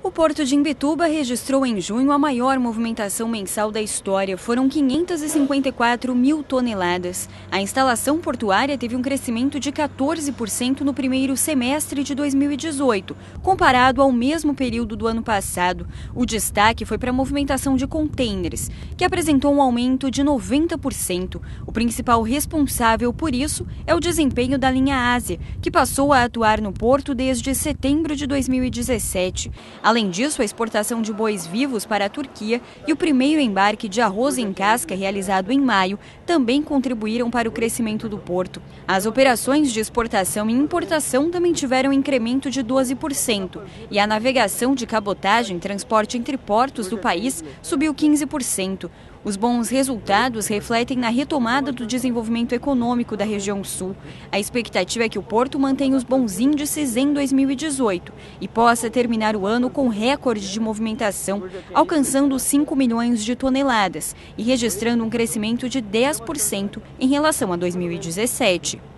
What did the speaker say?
O Porto de Imbituba registrou em junho a maior movimentação mensal da história. Foram 554 mil toneladas. A instalação portuária teve um crescimento de 14% no primeiro semestre de 2018, comparado ao mesmo período do ano passado. O destaque foi para a movimentação de contêineres, que apresentou um aumento de 90%. O principal responsável por isso é o desempenho da linha Ásia, que passou a atuar no porto desde setembro de 2017. Além disso, a exportação de bois vivos para a Turquia e o primeiro embarque de arroz em casca realizado em maio também contribuíram para o crescimento do porto. As operações de exportação e importação também tiveram um incremento de 12% e a navegação de cabotagem, transporte entre portos do país, subiu 15%. Os bons resultados refletem na retomada do desenvolvimento econômico da região sul. A expectativa é que o porto mantenha os bons índices em 2018 e possa terminar o ano com recorde de movimentação, alcançando 5 milhões de toneladas e registrando um crescimento de 10% em relação a 2017.